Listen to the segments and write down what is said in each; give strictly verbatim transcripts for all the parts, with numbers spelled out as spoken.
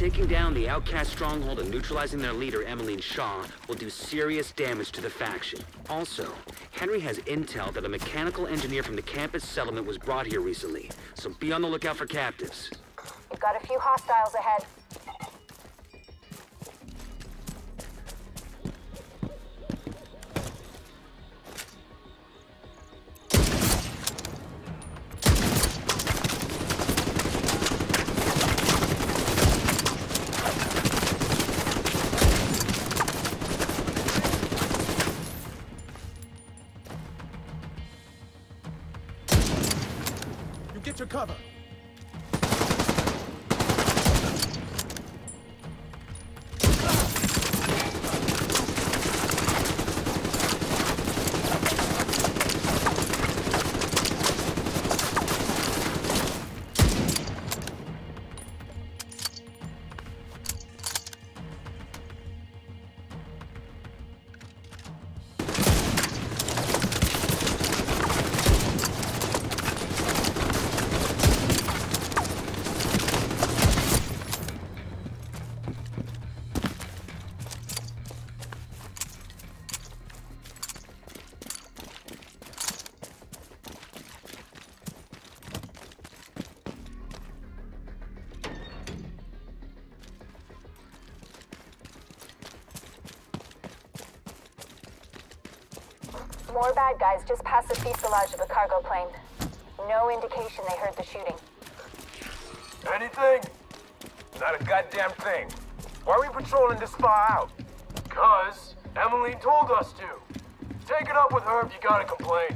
Taking down the outcast stronghold and neutralizing their leader, Emmeline Shaw, will do serious damage to the faction. Also, Henry has intel that a mechanical engineer from the campus settlement was brought here recently, so be on the lookout for captives. We've got a few hostiles ahead. Get your cover. More bad guys just past the fuselage of the cargo plane. No indication they heard the shooting. Anything? Not a goddamn thing. Why are we patrolling this far out? Cause Emmeline told us to. Take it up with her if you gotta complain.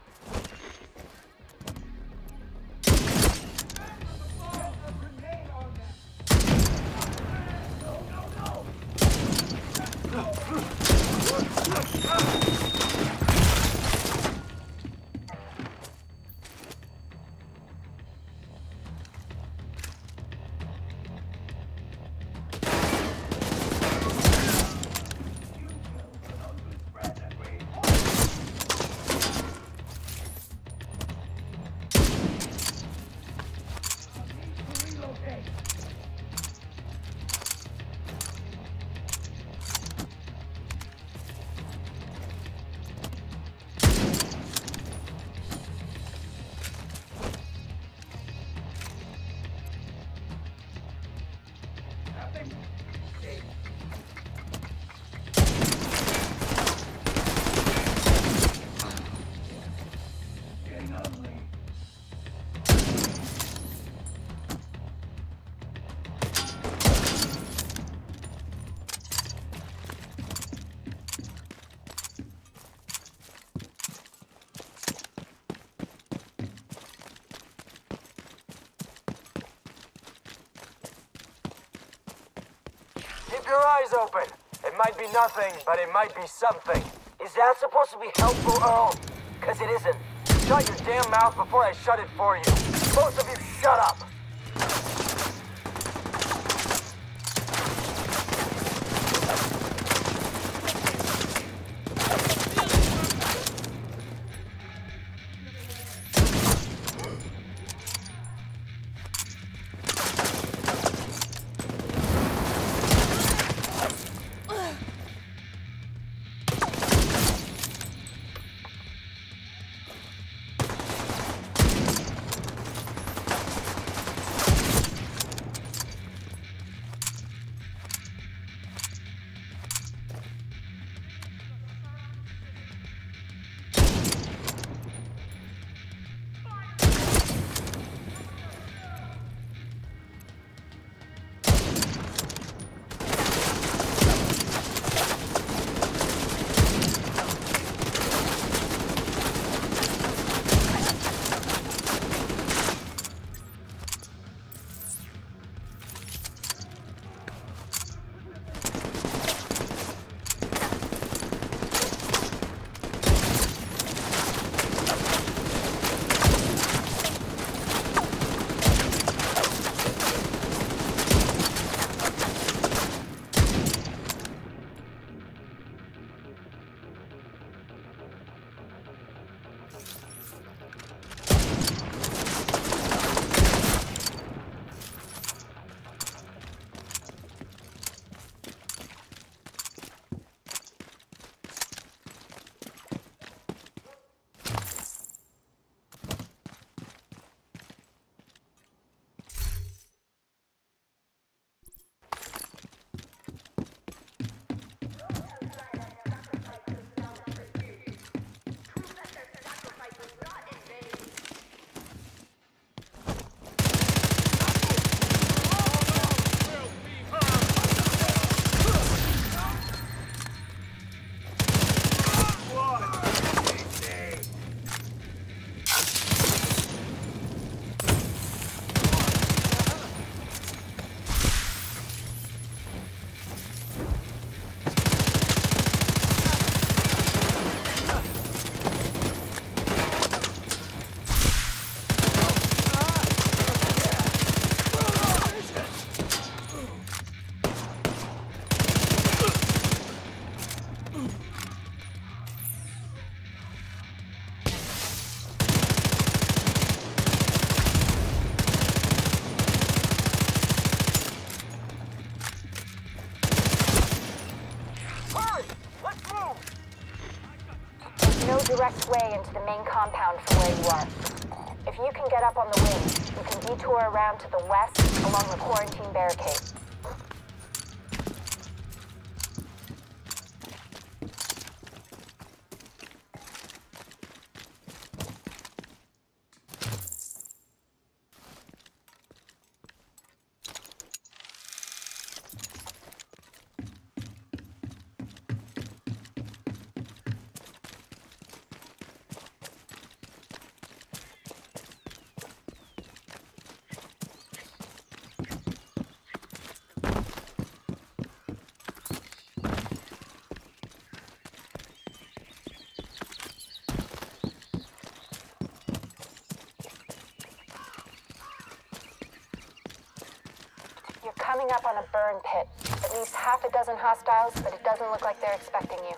Keep your eyes open. It might be nothing, but it might be something. Is that supposed to be helpful, Earl? Cause it isn't. Shut your damn mouth before I shut it for you. Both of you shut up! direct way into the main compound from where you are. If you can get up on the wing, you can detour around to the west along the quarantine barricade. Coming up on a burn pit. At least half a dozen hostiles, but it doesn't look like they're expecting you.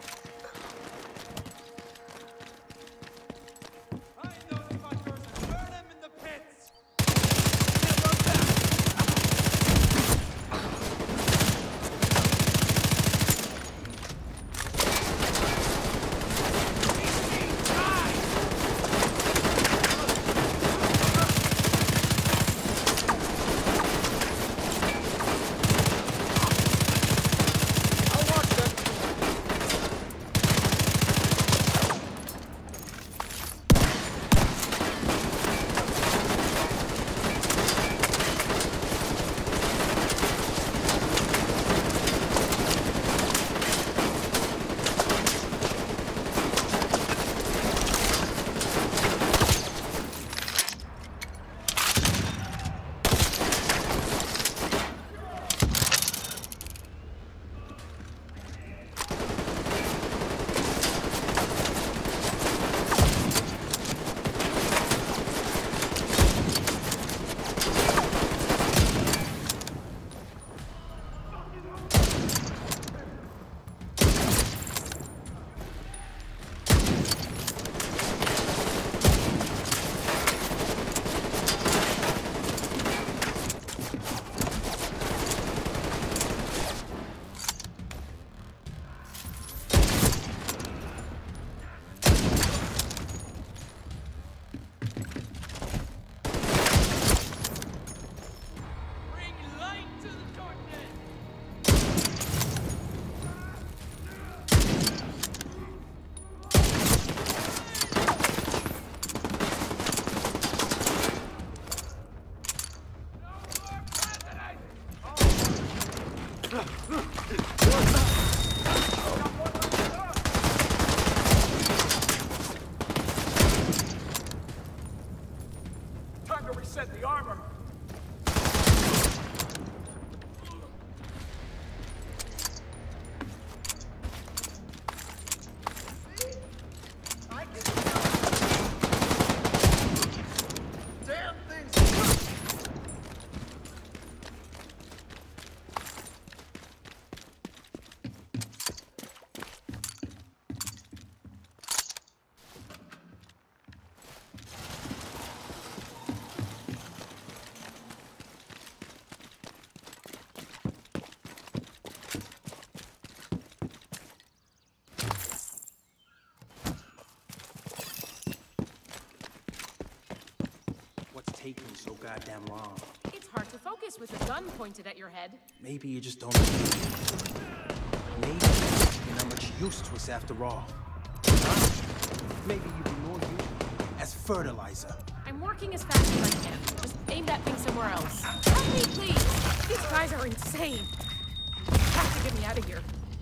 Taking so goddamn long. It's hard to focus with a gun pointed at your head. Maybe you just don't know. Maybe you're not much use to us after all. Huh? Maybe you'd be more useful as fertilizer. I'm working as fast as I can. Just aim that thing somewhere else. Help me, please! These guys are insane. You have to get me out of here.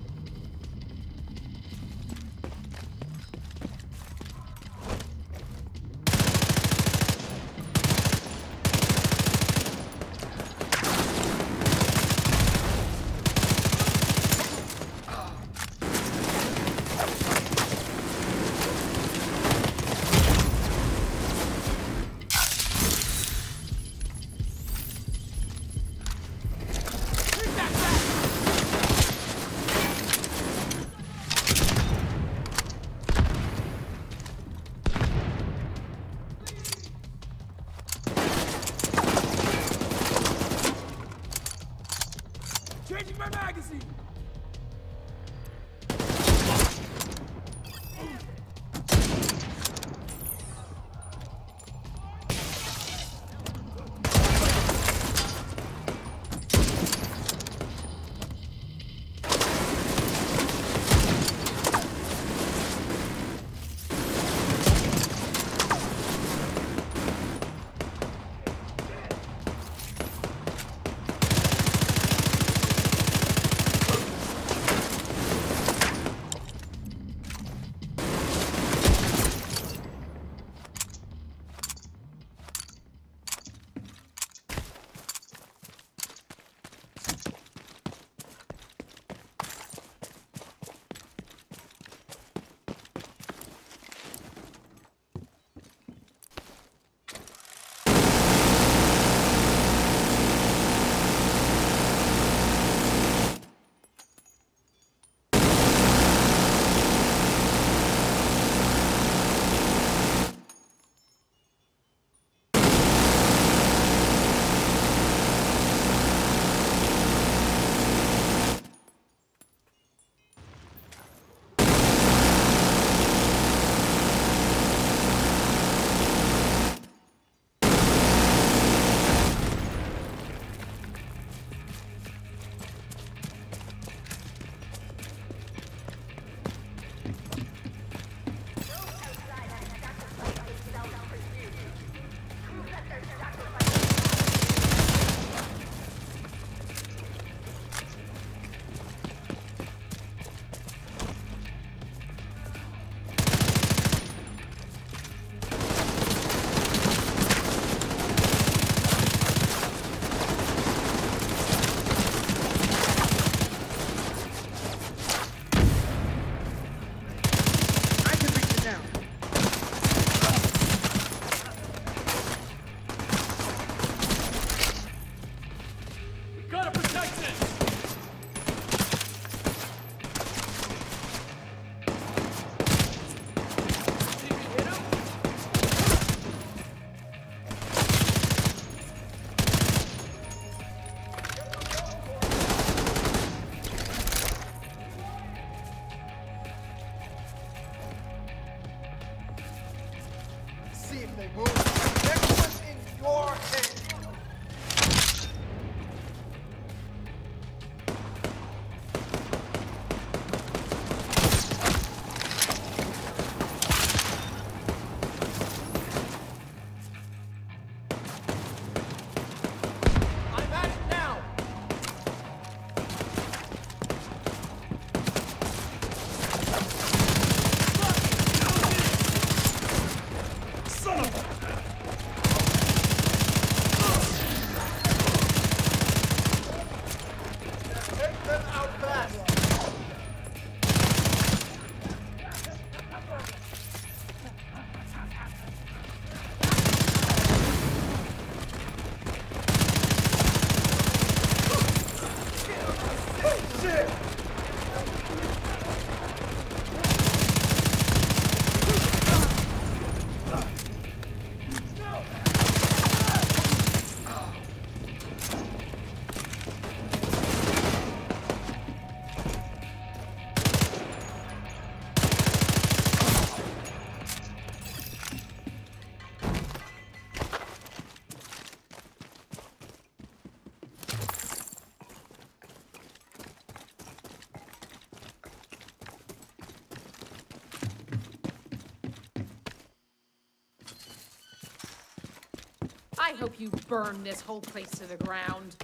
Changing my magazine! I hope you burn this whole place to the ground.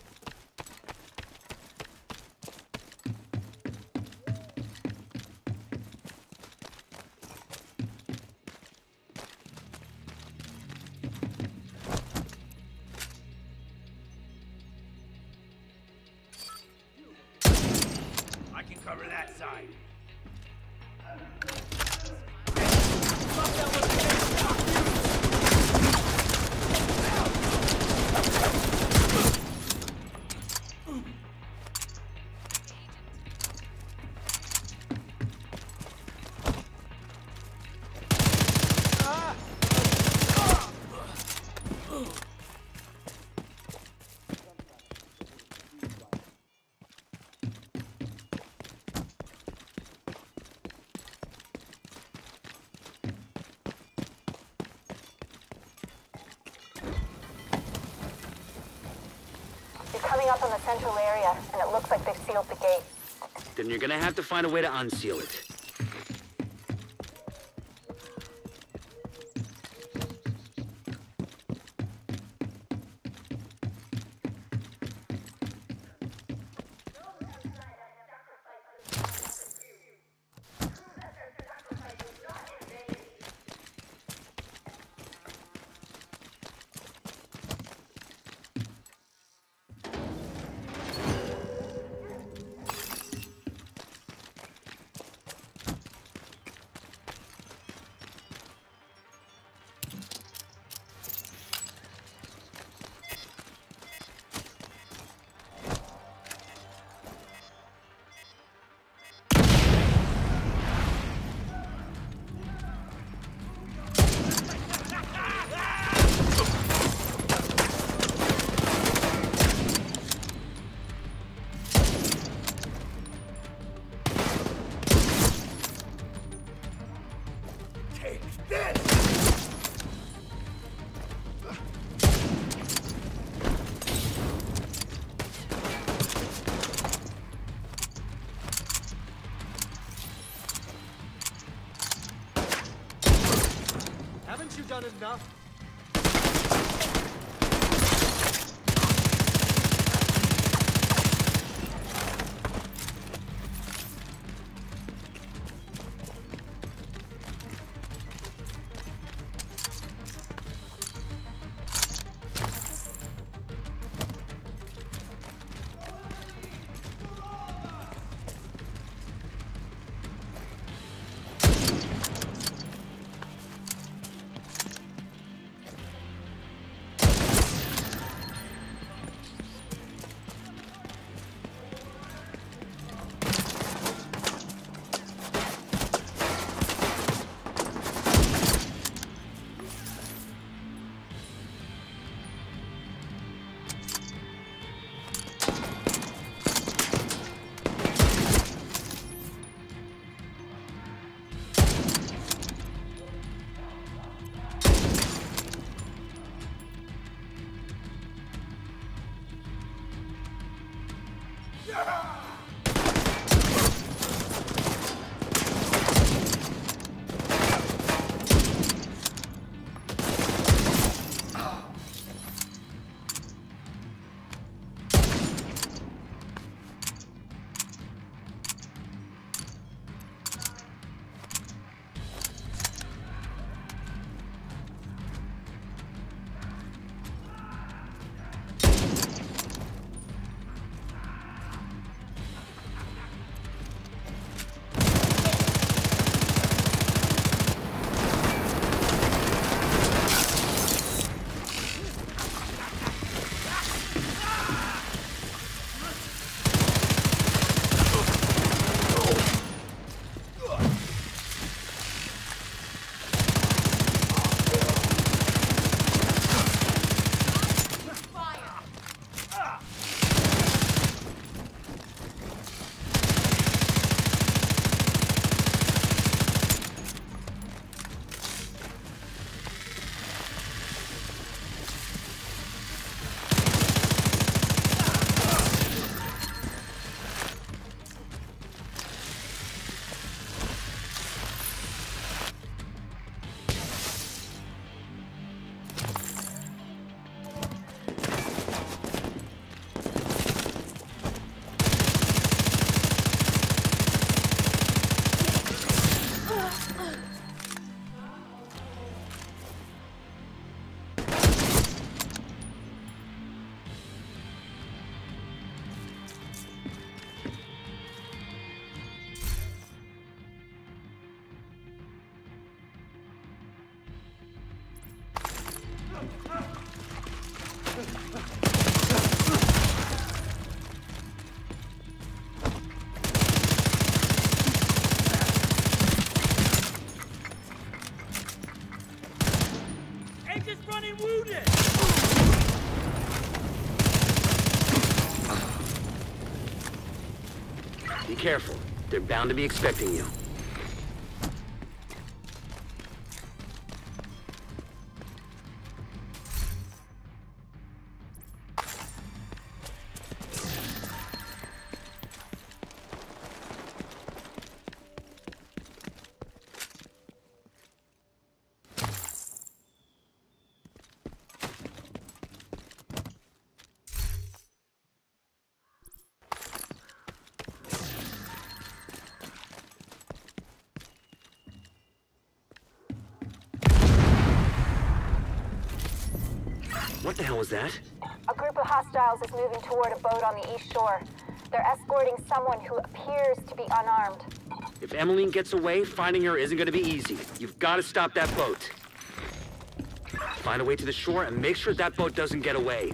I can cover that side. Coming up on the central area, and it looks like they've sealed the gate. Then you're gonna have to find a way to unseal it. Haven't you done enough? Be careful. They're bound to be expecting you. What the hell was that? A group of hostiles is moving toward a boat on the east shore. They're escorting someone who appears to be unarmed. If Emmeline gets away, finding her isn't gonna be easy. You've got to stop that boat. Find a way to the shore and make sure that boat doesn't get away.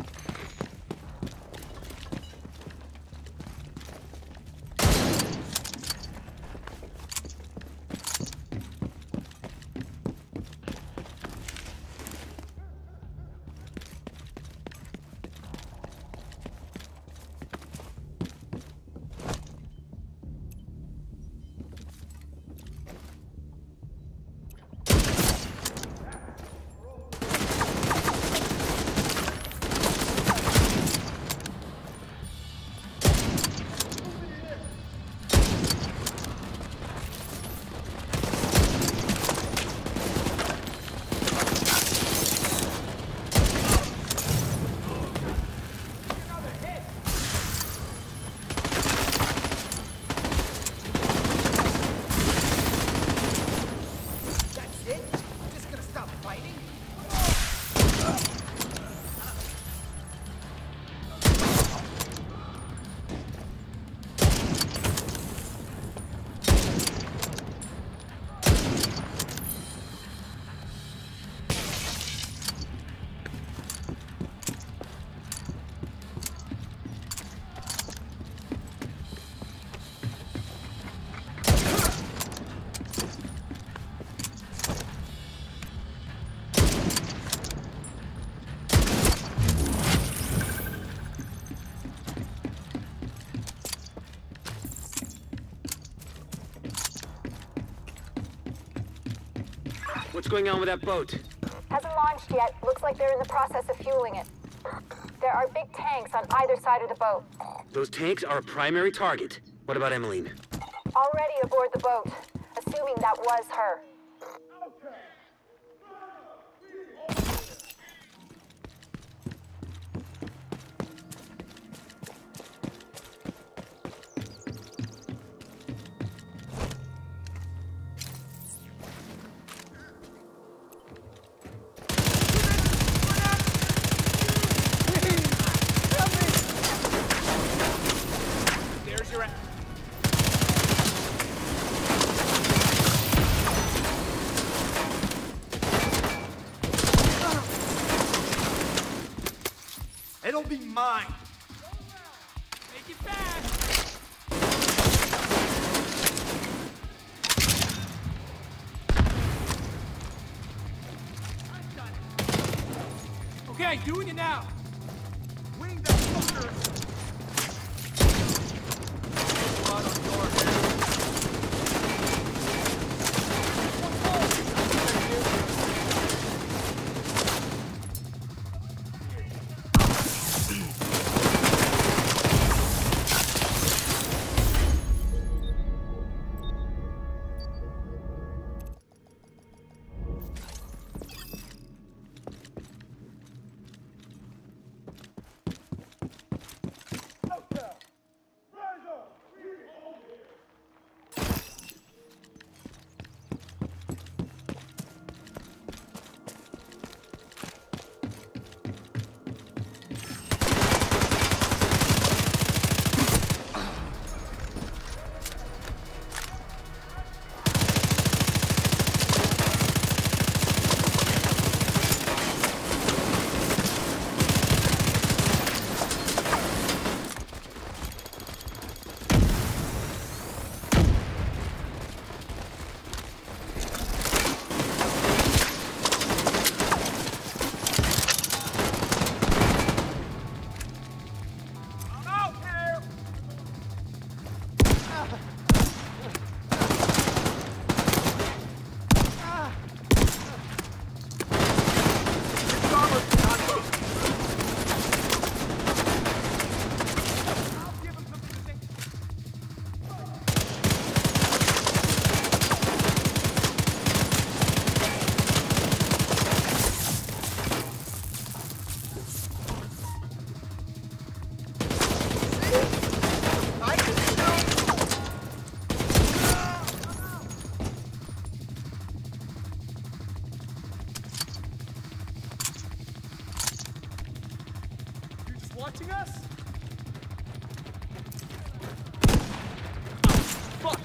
What's going on with that boat? Hasn't launched yet. Looks like they're in the process of fueling it. There are big tanks on either side of the boat. Those tanks are a primary target. What about Emmeline? Already aboard the boat, assuming that was her. It'll be mine. Make it fast! Okay, doing it now. Wing that fucker. Blood on your head.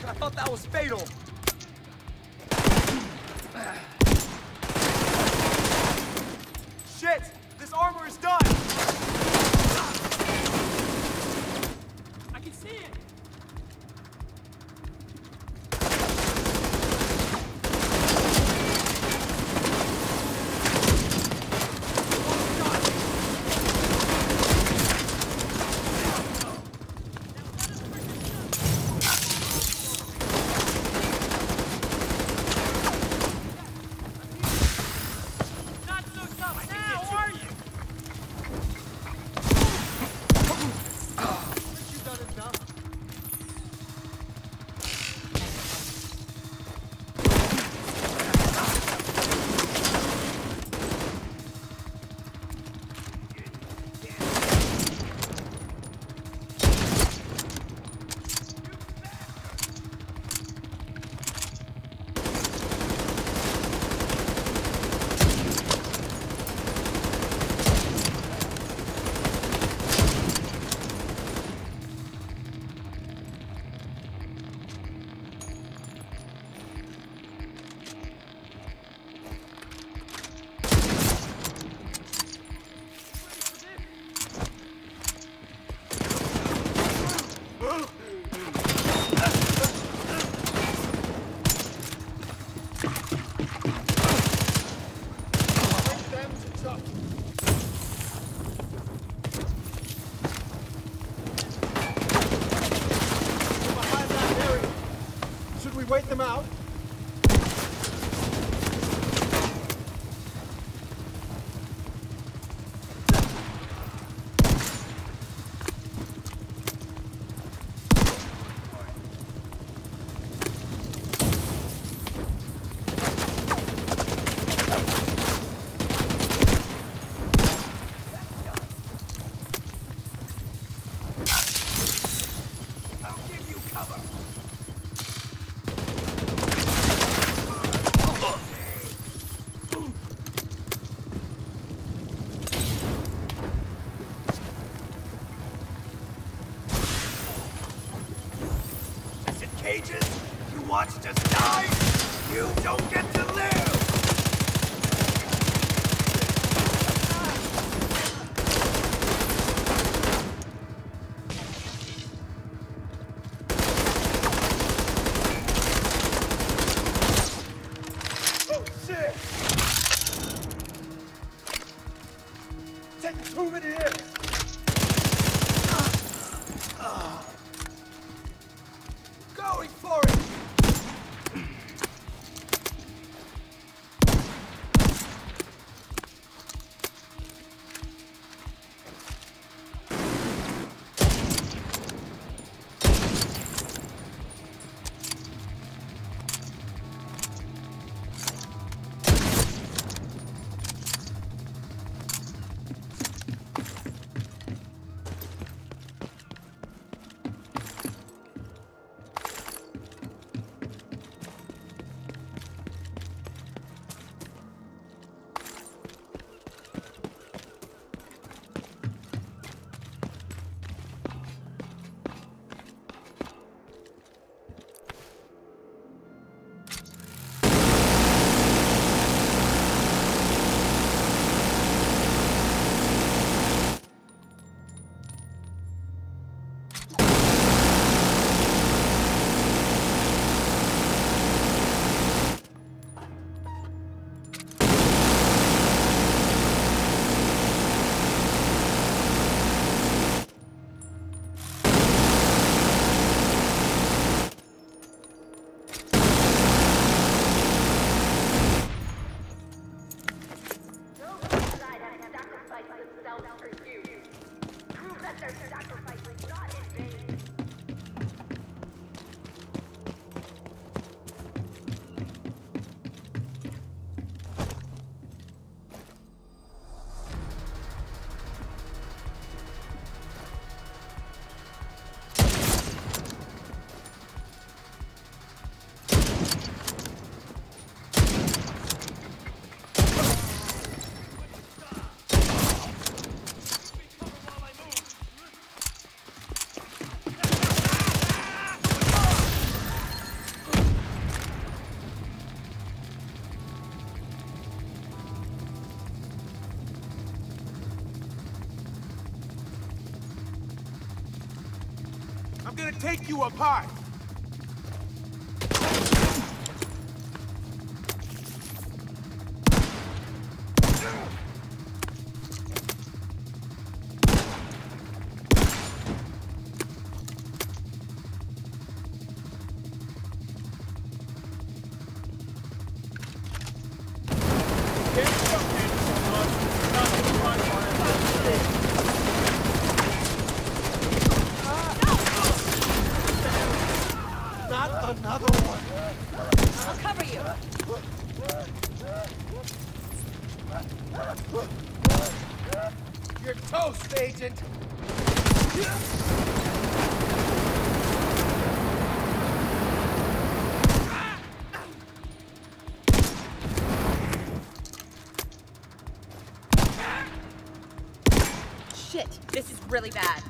I thought that was fatal. Shit! This armor is done! I can see it! Wait them out. Cages, you watched us die, you don't get to live! Oh shit! Taking too many hits! Going for it! I'm gonna take you apart! You're toast, Agent! Shit, this is really bad.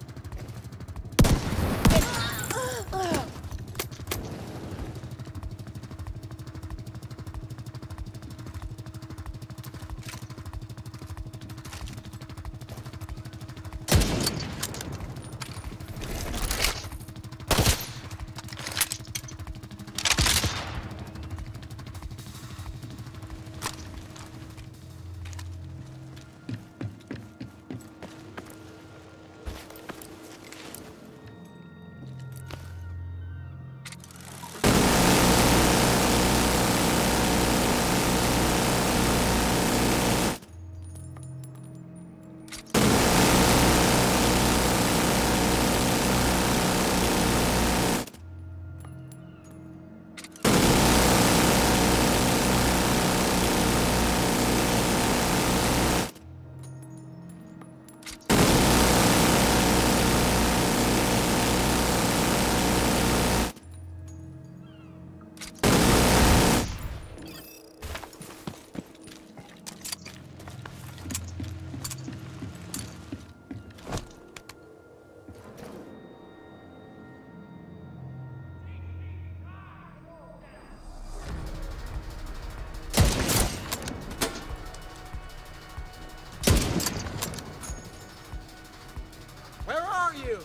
Where are you?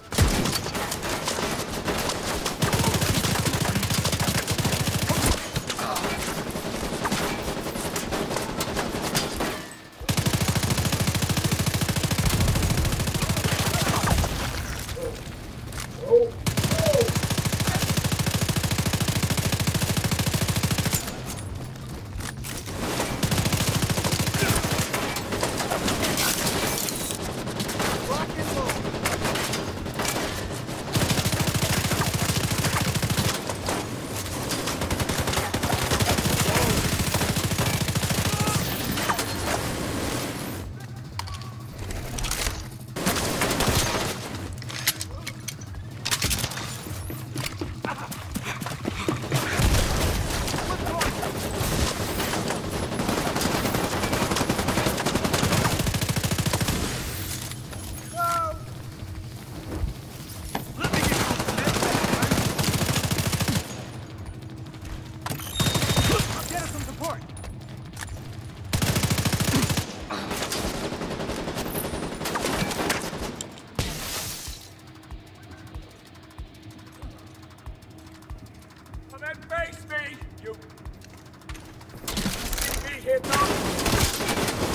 Come and face me, you... See me here now?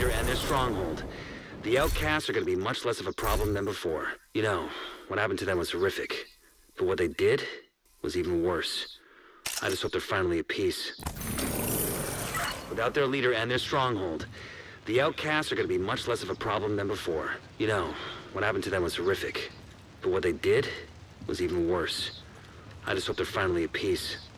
leader and their stronghold, the outcasts are gonna be much less of a problem than before. You know, what happened to them was horrific, but what they did was even worse. I just hope they're finally at peace. Without their leader and their stronghold, the outcasts are gonna be much less of a problem than before. You know, what happened to them was horrific, but what they did was even worse. I just hope they're finally at peace.